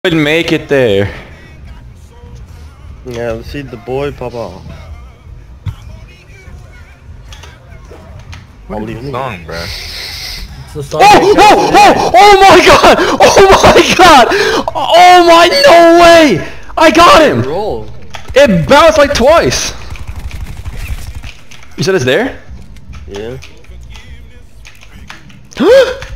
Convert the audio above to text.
Couldn't make it there. Yeah, let's see the boy pop off. What is the song, bro? It's the song. Oh my god! Oh my god! Oh my, no way! I got him! Roll. It bounced like twice! You said it's there? Yeah.